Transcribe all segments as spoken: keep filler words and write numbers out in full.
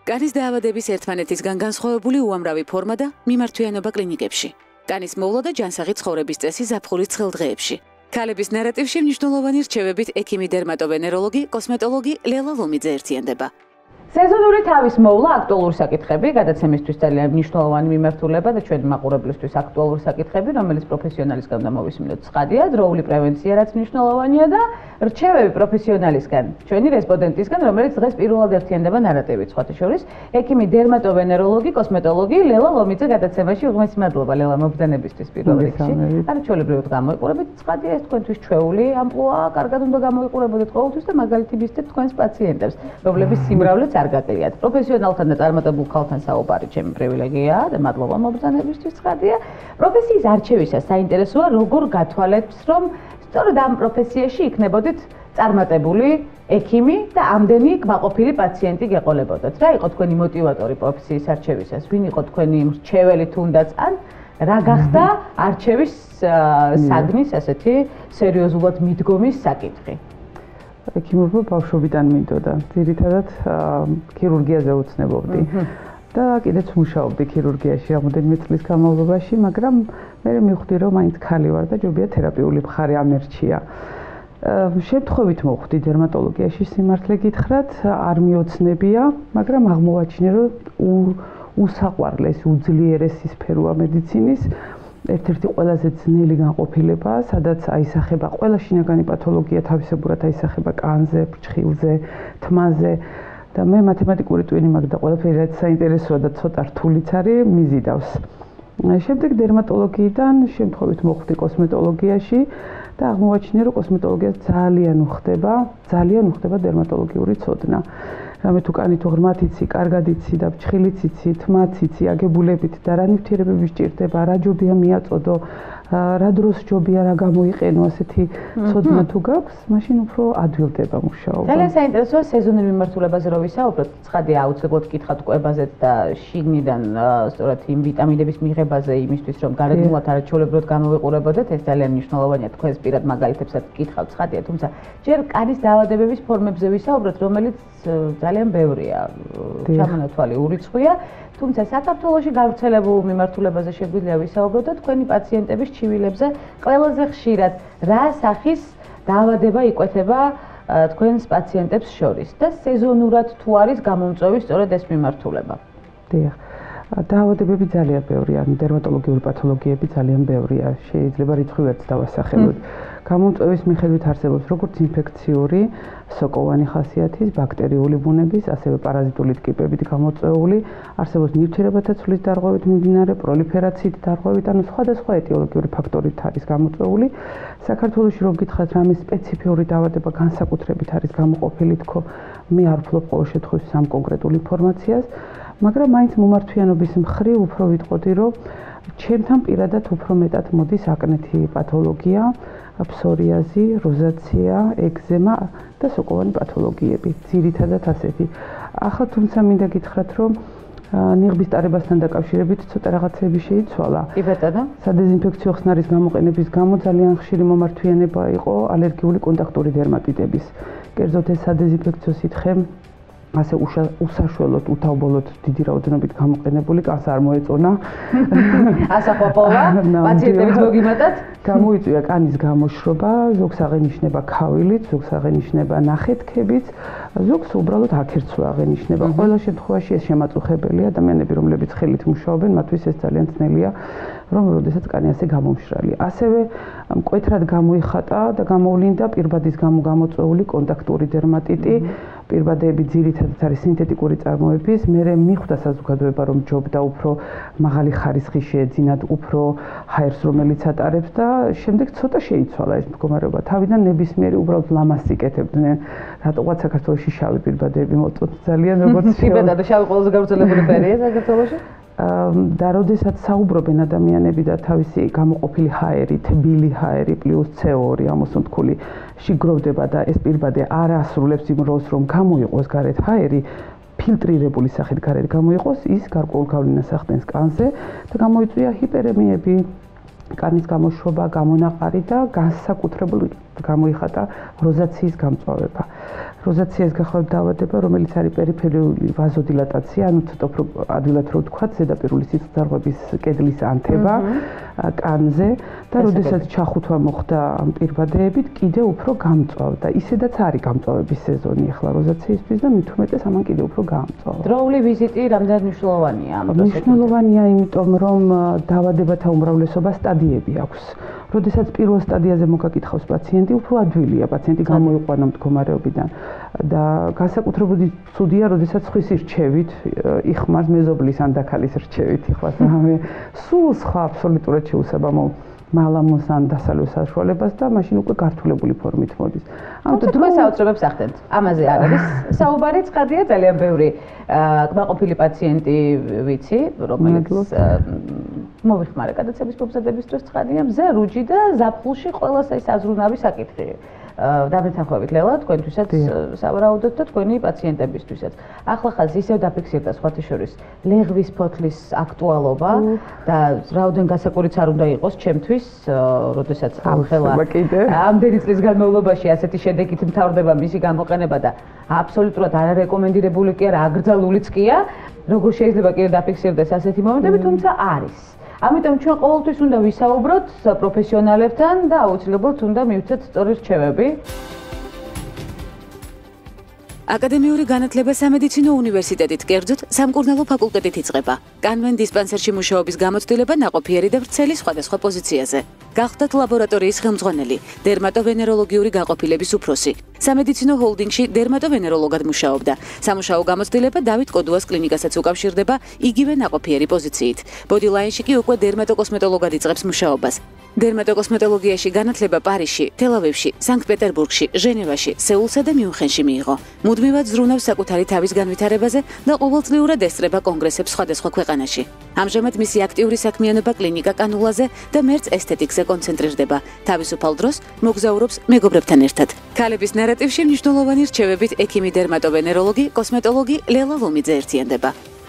კანის დაავადების ერთმანეთისგან განსხვავებული უამრავი ფორმა და მიმართვიანობა კლინიკებში. კანის მოვლა და ჯანსაღი ცხოვრების წესი ზაფხულის ცხელ დღეებში. ქალების ნარატივში მნიშვნელოვანი რჩევებით ექიმი დერმატოვენეროლოგი, კოსმეტოლოგი ლელა ლომიძე ერთიანდება. სეზონური თავის მოვლა აქტუალური საკითხები, გადაცემისთვის ძალიან მნიშვნელოვანი მიმართულება და ჩვენი მაყურებლისთვის აქტუალური საკითხები, რომელიც პროფესიონალისგან უნდა მოვისმინოთ ცხადია, დროული პრევენცია რაც მნიშვნელოვანია და რჩევები პროფესიონალისგან, ჩვენი რესპონდენტისგან, რომელიც დღეს პირველად ერთიანდება ნარატივით, სხვათა შორის, ექიმი დერმატოვენეროლოგი, კოსმეტოლოგი ლელა ლომიძე გადაცემაში. უღმესი მადლობა ლელა მოგბრძანებისთვის პირველ რიგში. არა ჩვეულებრივად გამოიყურებით, ცხადია ეს თქვენთვის ჩვეული ამპლუა, კარგად უნდა გამოიყურებოდეთ ყოველთვის და მაგალითი მისცეთ თქვენს პაციენტებს, რომლების სიმრავლეც არ გაკლიათ. პროფესიონალთან და წარმატებულ ქალთან საუბარი ჩემი პრივილეგიაა და მადლობა მოგბრძანებისთვის ცხადია. პროფესიის არჩევისას საინტერესოა როგორ გათვალეთ, რომ სწორედ ამ პროფესიაში იქნებოდით წარმატებული ექიმი და ამდენი კმაყოფილი პაციენტი გეყოლებოდათ. რა იყო თქვენი მოტივატორი პროფესიის არჩევისას? ვინ იყო თქვენი მრჩეველი თუნდაც ან რა გახდა არჩევის საგნის ასეთი სერიოზულად მიდგომის საკითხი? ექიმობა ბავშვობიდან მინდოდა. ძირითადად ქირურგიაზე უცნებობდი. და კიდეც მუშაობდი ქირურგიაში რამოდენიმე წლის განმავლობაში, მაგრამ მე მივხვდი რომ მაინც ხალი ვარ და ჯობია თერაპიული მხარე ამერჩია. შემთხვევით მოვხვდი დერმატოლოგიაში სიმართლე გითხრათ, არ მიოცნებია, მაგრამ აღმოვაჩინე რომ უსაყვარლესი, უძლიერესი სფეროა მედიცინის. ერთ-ერთი ყველაზე ძნელი განყოფილებაა, სადაც აისახება ყველა შინაგანი პათოლოგია თავისებურად აისახება კანზე, ფრჩხილზე, თმაზე და მე მათემატიკური ტვინი მაქვს და ყველაფერი რაც საინტერესოა და ცოტა რთულიც არის, მიზიდავს. შემდეგ დერმატოლოგიიდან შემთხვევით მოხვდი კოსმეტოლოგიაში და აღმოვაჩინე რომ კოსმეტოლოგიას ძალიან უხდება, ძალიან უხდება დერმატოლოგიური ცოდნა. რამე თუ კანი თუ ღრმად იცი, კარგად იცი და ფრჩხილიც იცი, თმაც იცი, აგებულებით და რა ნივთიერებები სჭირდება, რა ჯობია მიაწოდო, რა დროს ჯობია რა გამოიყენო, ასეთი ცოდნა თუ გაქვს, მაშინ უფრო ადვილდება მუშაობა. ძალიან საინტერესოა სეზონურ მიმართულებაზე რო ვისაუბროთ, ცხადია აუცილებლად გკითხავთ კვებაზეც და შიგნიდან სწორედ იმ ვიტამინების მიღებაზე იმისთვის რომ გარეგნულად არაჩვეულებრივად გამოვიყურებოდეთ, ეს ძალიან მნიშვნელოვანია თქვენს პირად მაგალითებსაც გკითხავთ, ცხადია, თუმცა ჯერ კანის დაავადების ფორმებზე ვისაუბროთ, რომელიც ძალიან ბევრია, ჩამონათვალი ურიცხვია, თუმცა საქართველოში გავრცელებულ მიმართულებაზე შეგვიძლია ვისაუბროთ და თქვენი პაციენტების ჩივილებზე ყველაზე ხშირად რა სახის დაავადება იკვეთება თქვენს პაციენტებს შორის და სეზონურად თუ არის გამომწვევი სწორედ ეს მიმართულება? დიახ. დაავადებები ძალიან ბევრია, დერმატოლოგიური პათოლოგიები ძალიან ბევრია, შეიძლება რიცხვი ვერც დავასახელოთ. გამომწვევის მიხედვით არსებობს როგორც ინფექციური, სოკოვანი ხასიათის, ბაქტერიული ბუნების, ასევე პარაზიტული ტკიპებით გამოწვეული, არსებობს ნივთიერებათა ცვლის დარღვევით მიმდინარე, პროლიფერაციით დარღვევით, ანუ სხვადასხვა ეტიოლოგიური ფაქტორით არის გამოწვეული. საქართველოში რო გითხრათ რამე სპეციფიური დაავადება განსაკუთრებით არის გამოყოფილი თქო, მე არ ვფლობ ყოველ შემთხვევაში ამ კონკრეტულ ინფორმაციას, მაგრამ მაინც მომართვიანობის მხრივ უფრო ვიტყოდი, რომ ჩემთან პირადად უფრო მეტად მოდის აკნეთი პათოლოგია, ფსორიაზი, როზაცია, ეგზემა და სოკოვანი პათოლოგიები. ძირითადად ასეთი. ახლა თუმცა მინდა გითხრათ, რომ ნიღბის ტარებასთან დაკავშირებით ცოტა რაღაცები შეიცვალა. კი ბატონო. სადეზინფექციო ხსნარის გამოყენების გამო ძალიან ხშირი მომართვიანება იყო ალერგიული კონტაქტური დერმატიტების. კერძოდ ეს სადეზინფექციო სითხე ასე უსაშველოდ, უთავბოლოდ დიდი რაოდენობით გამოყენებული კანს არ მოეწონა. ასახვაპოვა, პაციენტებს მოგიმატათ? გამოიწვია კანის გამოშრობა, ზოგს აღენიშნება ქავილით, ზოგს აღენიშნება ნახეთქებით, ზოგს უბრალოდ აქერცვა აღენიშნება. ყველა შემთხვევაში ეს შემაწუხებელი ადამიანები, რომლებიც ხელით მუშაობენ, მათთვის ეს ძალიან ძნელია, რომ როდესაც კანი ასე გამომშრალი. ასევე მკვეთრად გამოიხატა და გამოვლინდა პირბადის გამო გამოწვეული კონტაქტური დერმატიტი. პირბადეები ძირითადად არის სინთეტიკური წარმოების, მერე მიხვდა საზოგადოება რომ ჯობდა უფრო მაღალი ხარისხი შეეძინათ, უფრო ჰაერს რომელიც ატარებს და შემდეგ ცოტა შეიცვალა ეს მდგომარეობა. თავიდან ნებისმიერი უბრალოდ ლამას იკეთებდნენ. რატოღაც საქართველოში შავი პირბადეები მოწოთ ძალიან როგორც პირბადა და შავი ყველაზე გავრცელებული ფერია საქართველოში? და როდესაც საუბრობენ ადამიანები და თავისი გამოყოფილი ჰაერი, თბილი ჰაერი პლუს ცე ო ორი ამოსუნთქული შიგროვდება და ეს პირბადე არ ასრულებს იმ როლს, რომ გამოიყოს გარეთ ჰაერი, ფილტრირებული სახით გარეთ გამოიყოს, ის გარკვეულ გავლენას ახდენს კანზე და გამოიწვია ჰიპერემიები, კანის გამოშრობა, გამონაყარი და განსაკუთრებული გამოიხატა როზაციის გამწვავება. როზაციას გახლავთ დაავადება, რომელიც არის პერიფერიული ვაზოდილატაცია, ანუ ცოტა უფრო ადვილად რო ვთქვათ, ზედაპირული სისხლძარღვების კედლის ანთება კანზე და როდესაც ჩახუთვა მოხდა ამ პირბადეებით, კიდევ უფრო გამწვავდა. ისედაც არის გამწვავების სეზონი ახლა როზაციისთვის და მით უმეტეს ამან კიდევ უფრო გამწვავდა. დროული ვიზიტი რამდენად მნიშვნელოვანია ამ პროცესში? მნიშვნელოვანია, იმიტომ რომ დაავადებათა უმრავლესობა სტადიები აქვს. როდესაც პირველ სტადიაზე მოგაკითხავს პაციენტი, უფრო ადვილია პაციენტი გამოიყვანა მდგომარეობიდან და განსაკუთრებული ცუდია, როდესაც ხვის რჩევით იხმარს მეზობლის ან დაქალის რჩევით იხმარს რამე სულ სხვა აბსოლუტურად შეუსაბამო მალამოს ან დასალევ საშუალებას და მაშინ უკვე გართულებული ფორმით მოდის. ამიტომ დღეს საოცრებებს ახდენთ. ამაზე არ არის საუბარი, ცხადია, ძალიან ბევრი კმაყოფილი პაციენტი ვიცი, რომელიც მოვიხმარე გადაცემის მომზადების დროს ცხადია, მზე, რუჯი და ზაფხულში ყველას ეს აზრუნავი საკითხი. დამეთანხმებით ლელა, თქვენთვისაც სავარაუდოდ და თქვენი პაციენტებისთვისაც. ახლა ხაზ ისევ დაფიქსირდა სხვათა შორის ლეღვის ფოთლის აქტუალობა და რაოდენ გასაკურიც არ უნდა იყოს ჩემთვის, როდესაც ამხელა ამდენი წლის განმავლობაში ასეთი შედეგით მთავრდება მისი გამოყენება და აბსოლუტურად არარეკომენდირებული კი არა, აკრძალულიც კია, როგორ შეიძლება კიდე დაფიქსირდეს ასეთი მომენტები, თუმცა არის. ამიტომ ჩვენ ყოველთვის უნდა ვისაუბროთ პროფესიონალებთან და აუცილებლად უნდა მივცეთ სწორი რჩევები. აკადემიური განათლება სამედიცინო უნივერსიტეტით, კერძოდ სამკურნალო ფაკულტეტით იწყება. კანვენ დისპანსერში მუშაობის გამოცდილება ნაყოფიერი და ვრცელი სხვადასხვა პოზიციაზე. გახდათ ლაბორატორიის ხელმძღვანელი, დერმატოვენეროლოგიური გაყოფილების უფროსი. სამედიცინო ჰოლდინგში დერმატოვენეროლოგად მუშაობდა. სამუშაო გამოცდილება დავით კოდუას კლინიკასაც უკავშირდება იგივე ნაყოფიერი პოზიციით. ბოდილაინში კი უკვე დერმატოკოსმეტოლოგად იწყებს მუშაობას. დერმატოკოსმეტოლოგიაში განათლება პარიზში, თელ-ავივში, სანქტ-პეტერბურგში, ჟენევაში, სეულსა და მიუნხენში მიიღო. მუდმივად ზრუნავს საკუთარი თავის განვითარებაზე და ყოველწლიურად ესწრება კონგრესებს სხვადასხვა ქვეყანაში. ამჟამად მისი აქტიური საქმიანობა კლინიკა კანულაზე და მერც ესთეტიკზე კონცენტრირდება. თავისუფალ დროს მოგზაურობს მეგობრებთან ერთად. ქალების ნარატივში მნიშვნელოვანი რჩევებით ექიმი დერმატოვენეროლოგი, კოსმეტოლოგი ლელა ლომიძე ერთიანდება.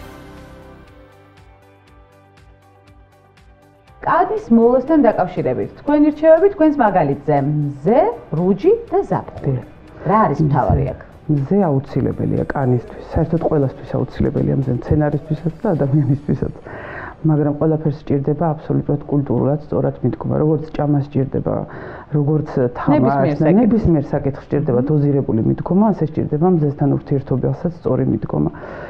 კანის მოვლასთან დაკავშირებით თქვენი რჩევები თქვენს მაგალითზე მზე, რუჯი და ზაფხული. რა არის მთავარი აქ? მზე აუცილებელია კანისთვის, საერთოდ ყველასთვის აუცილებელია მზე, მცენარისთვისაც და ადამიანისთვისაც. მაგრამ ყველაფერს სჭირდება აბსოლუტურად კულტურულად, სწორად მიდგომა, როგორც ჭამას სჭირდება, როგორც თამაშს, ნებისმიერ საკითხს სჭირდება დოზირებული მიდგომა, ასე სჭირდება მზესთან ურთიერთობასაც სწორი მიდგომა.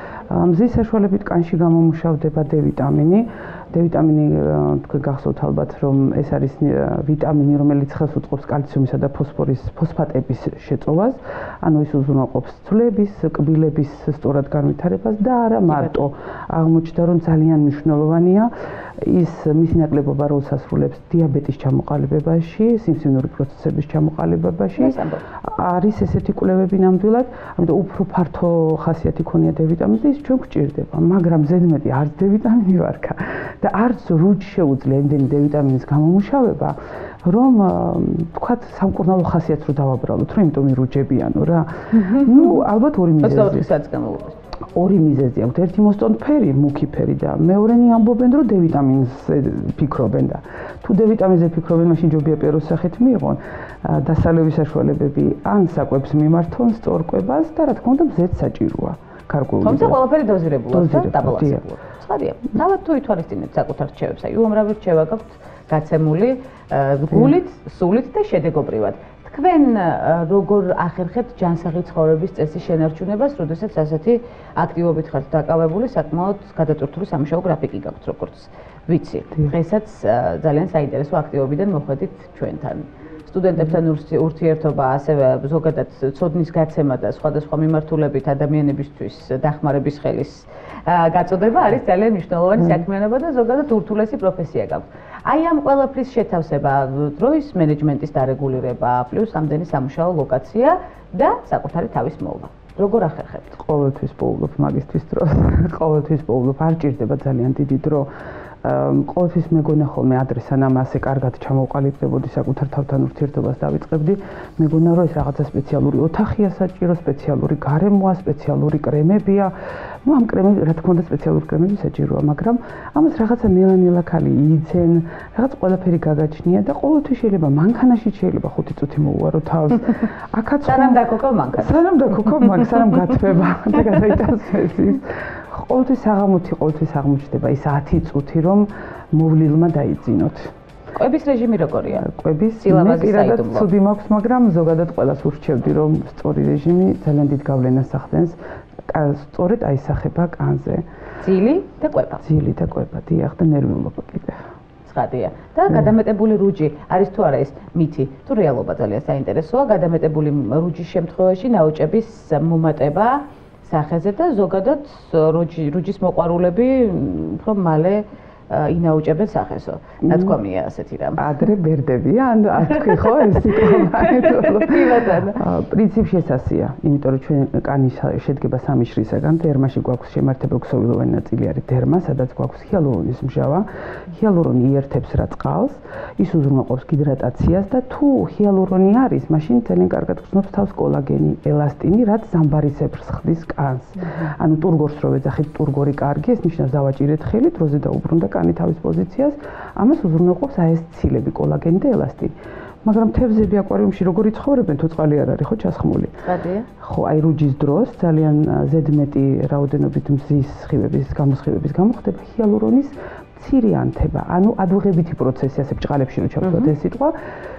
მზის საშუალებით კანში გამომუშავდება დე ვიტამინი. დე ვიტამინი თქვენ გახსოვთ ალბათ, რომ ეს არის ვიტამინი, რომელიც ხელს უწყობს კალციუმისა და ფოსფორის ფოსფატების შეწოვას, ანუ ის უზრუნველყოფს ძვლების, კბილების სწორად განვითარებას და არა მარტო. აღმოჩნდა, რომ ძალიან მნიშვნელოვანია ის მისი ნაკლებობა როლს ასრულებს დიაბეტის ჩამოყალიბებაში, სიმსივნური პროცესების ჩამოყალიბებაში. არის ესეთი კვლევები ნამდვილად, ამიტომ უფრო ფართო ხასიათი ქონია დე ვიტამინს და ის ჩვენ გვჭირდება, მაგრამ ზედმეტი არც დე ვიტამინი ვარქა და არც რუჯ შეუძლია იმდენი დე ვიტამინის გამომუშავება, რომ თქვათ სამკურნალო ხასიათს რო დავაბრალოთ, რომ იმიტომ რუჯებიანო რა. ნუ ალბათ ორი მიზეზი. ოცდაოთხ საათის განმავლობაში. ორი მიზეზი აქვს. ერთი მოსტონფერი, მუქი ფერი და მეორენი ამბობენ, რომ დე ვიტამინს ფიქრობენ და თუ დე ვიტამინზე ფიქრობენ, მაშინ ჯობია პეროს სახით მიიღონ დასალევის საშუალებები ან საკვებს მიმართონ სწორკვებას და რა თქმა უნდა მზეც საჭიროა. თუმცა ყველაფერი დოზირებულად და დაბალანსებულად. ცხადია. თავად თუ ითვალისწინებთ საკუთარ რჩევებს, აი უამრავი რჩევა გაქვთ გაცემული გულით, სულით და შედეგობრივად. თქვენ როგორ ახერხებთ ჯანსაღი ცხოვრების წესის შენარჩუნებას, როდესაც ასეთი აქტივობით ხართ დაკავებული, საკმაოდ გადატვირთული სამუშაო გრაფიკი გაქვთ, როგორც ვიცი. დღესაც ძალიან საინტერესო აქტივობიდან მოხვედით ჩვენთან. სტუდენტებთან ურთიერთობა, ასევე ზოგადად ცოდნის გაცემა და სხვადასხვა მიმართულებით ადამიანებისთვის დახმარების ხელის გაწოდება არის ძალიან მნიშვნელოვანი საქმიანობა და ზოგადად ურთულესი პროფესია გაქვთ. აი ამ ყველაფრის შეთავსება, დროის მენეჯმენტის დარეგულირება, პლუს ამდენი სამუშაო ლოკაცია და საკუთარი თავის მოვლა. როგორ ახერხებთ? ყოველთვის პოულობ მაგისტრის დროს, ყოველთვის პოულობ, არ ჭირდება ძალიან დიდი დრო. ყოველთვის მეგონა ხოლმე ადრე სანამ ასე კარგად ჩამოვყალიბდებოდი საკუთარ თავთან ურთიერთობას დავიწყებდი, მეგონა რომ ეს რაღაცა სპეციალური ოთახია საჭირო, სპეციალური გარემოა, სპეციალური კრემებია. Ну, ამ კრემები, რა თქმა უნდა, სპეციალური კრემები საჭიროა, მაგრამ ამას რაღაცა ნელა-ნელა ქალი იძენ, რაღაც ყველაფერი გაგაჩნია და ყოველთვის შეიძლება მანქანაში შეიძლება ხუთი წუთი მოუარო თავს. აქაც სანამ დაგოქო მანქანა. სანამ დაგოქო მანქანა, სანამ გათვება და გადაიტანს ის. ყოველთვის საღამოთი, ყოველთვის აღმოჩნდება ის ათი წუთი, რომ მოვლილმა დაიძინოთ. კვების რეჟიმი როგორია? კვების სილამაზის საიდუმლო. ცუდი მაქვს, მაგრამ ზოგადად ყველას ურჩევდი, რომ სწორი რეჟიმი ძალიან დიდ გავლენას ახდენს. სწორედ აისახება კანზე. ძილი და კვება. ძილი და კვება, დიახ და ნერვიულობა კიდე. ცხადია. და გადამეტებული რუჯი არის თუ არა ეს მითი? თუ რეალობა ძალიან საინტერესოა, გადამეტებული რუჯის შემთხვევაში ნაოჭების მომატება სახეზე და ზოგადად რუჯი რუჯის მოყვარულები უფრო მალე ინაუჭებენ სახესო. ნათქვამია ასეთი რამ. ადრე ბერდებია, ან თქვი ხო ეს სიტყვა? კი ბატონო. პრინციპში ეს ასია, იმიტომ რომ ჩვენ კანი შედგება სამი შრისაგან, დერმაში გვაქვს შემართებელ ქსოვილოვანი ნაწილი არის დერმა, სადაც გვაქვს ჰიალურონის მჟავა. ჰიალურონი იერთებს რა წყალს, ის უზრუნველყოფს ჰიდრატაციას და თუ ჰიალურონი არის, მაშინ ძალიან კარგად გრძნობს თავს კოლაგენი, ელასტინი, რაც ზამბარისებრს ხდის კანს. ანუ ტურგორს რო ვეძახით, ტურგორი კარგი, ეს ნიშნავს დავაჭირეთ ხელი, დროზე დაუბრუნდა კანი თავის პოზიციას, ამას უზრუნველყოფს აი ეს ცილები, კოლაგენი და ელასტინი. მაგრამ თევზები აკვარიუმში როგორ იცხოვრებენ, თუ წყალი არ არის ხო ჩასხმული? ხადია. ხო, აი რუჯის დროს ძალიან ზედმეტი რაოდენობით მზის სხივების, გამოსხივების გამო ხდება ჰიალურონის მცირე ანთება, ანუ ადუღებითი პროცესი, ასე ბჭყალებში რო ჩავთვალოთ ეს სიტყვა,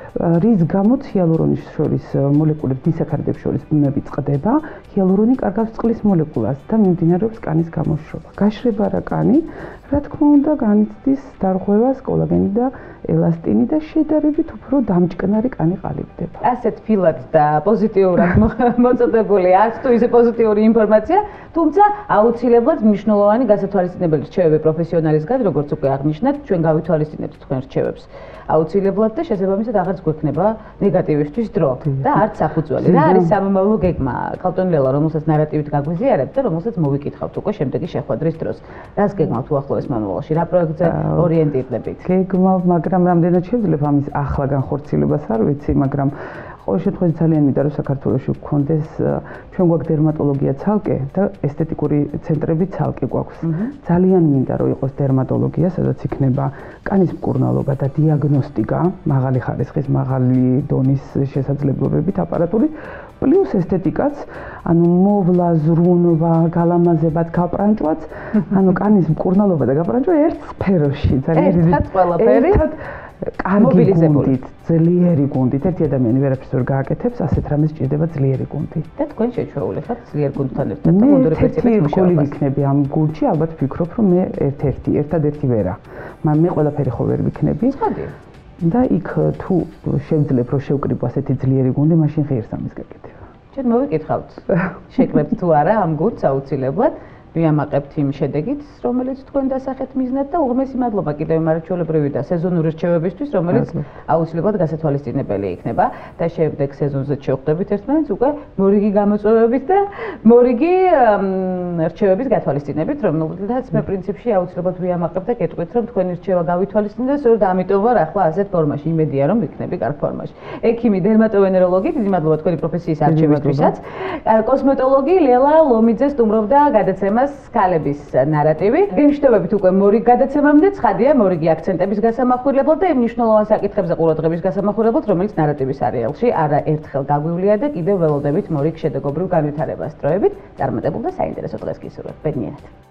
რის გამოც ჰიალურონის შორის მოლეკულებს, დისაქარიდებს შორის ბმები წყდება, ჰიალურონი კარგავს წყლის მოლეკულას და მიმდინარეობს კანის გამოშრობა. გაშრება რა კანი, რა თქმა უნდა, განიცდის დარღვევას კოლაგენი და ელასტინი და შედარებით უფრო დამჭკნარი კანი ყალიბდება. ასეთ ფილად და პოზიტიურად მოწოდებული არც თუ ისე პოზიტიური ინფორმაცია, თუმცა აუცილებლად მნიშვნელოვანი გასათვალისწინებელი რჩევები პროფესიონალისგან, როგორც უკვე აღნიშნეთ, ჩვენ გავითვალისწინებთ თქვენ რჩევებს. აუცილებლად და შესაბამისად აღარც გვექნება ნეგატივისთვის დრო და არც საფუძველი. რა არის სამომავლო გეგმა, ქალბატონი ლელა, რომელსაც ნარატივით გაგვიზიარებთ და რომელსაც მოვიკითხავთ უკვე შემდეგი შეხვედრის დროს. რას გეგმავთ უახლოეს მომავალში? რა პროექტზე ორიენტირდებით? გეგმავ, მაგრამ რამდენად შეიძლება ამის ახლა განხორციელებას არ ვიცი, მაგრამ ყოველ შემთხვევაში ძალიან მინდა რომ საქართველოში გქონდეს, ჩვენ გვაქვს დერმატოლოგია ცალკე და ესთეტიკური ცენტრები ცალკე გვაქვს. ძალიან მინდა რომ იყოს დერმატოლოგია, სადაც იქნება კანის მკურნალობა და დიაგნოსტიკა, მაღალი ხარისხის, მაღალი დონის შესაძლებლობებით აპარატური, პლუს ესთეტიკაც, ანუ მოვლა, ზრუნვა, გალამაზებად, გაპრანჭვაც, ანუ კანის მკურნალობა და გაპრანჭვა ერთ სფეროში, ძალიან დიდი ყველაფერი. კარგი გუნდით, ძლიერი გუნდით, ერთი ადამიანი ვერაფერს ვერ გააკეთებს, ასეთ რამეს ჭირდება ძლიერი გუნდი. და თქვენ შეჩვეული ხართ ძლიერ გუნდთან ერთად და გუნდური პრინციპით მუშაობას. მე ვიქნები ამ გუნდში, ალბათ ვფიქრობ, რომ მე ერთ-ერთი, ერთადერთი ვერა. მაგრამ მე ყველაფერი ხო ვერ ვიქნები. ცხადია. და იქ თუ შევძლებ, რომ შევკრიბო ასეთი ძლიერი გუნდი, მაშინ ღირს ამის გაკეთება. ჩვენ მოვიკითხავთ. შეკრებთ თუ არა ამ გუნდს აუცილებლად. ვიამაყებთ იმ შედეგით, რომელიც თქვენ დასახეთ მიზნად და უღმესი მადლობა კიდევ მარჩვეულებრივი და სეზონური რჩევებისთვის, რომელიც აუცილებლად გასათვალისწინებელი იქნება და შემდეგ სეზონზე შევხვდებით ერთმანეთს უკვე მორიგი გამოწვევებით და მორიგი რჩევების გათვალისწინებით, რომელთაც მე პრინციპში აუცილებლად ვიამაყებ და გეტყვით, რომ თქვენი რჩევა გავითვალისწინდა, სწორედ ამიტომ ვარ ახლა ასეთ ფორმაში, იმედია რომ ვიქნები კარგ ფორმაში. ექიმი, დერმატოვენეროლოგი, დიდი მადლობა თქვენი პროფესიის არჩევისთვისაც. კოსმეტოლოგი ლელა ლომიძე სტუმრობდა გადაცემა ქალების ნარატივი. გემშვიდობებით უკვე მორიგ გადაცემამდე, ცხადია მორიგი აქცენტების გასამახვილებლად და იმ მნიშვნელოვან საკითხებზე ყურადღების გასამახვილებლად, რომელიც ნარატივის არეალში არა ერთხელ გაგვივლია და კიდევ ველოდებით მორიგ შედეგობრივ განვითარებას. დროებით წარმატებულ და საინტერესო დღეს გისურვებთ. ბედნიერად.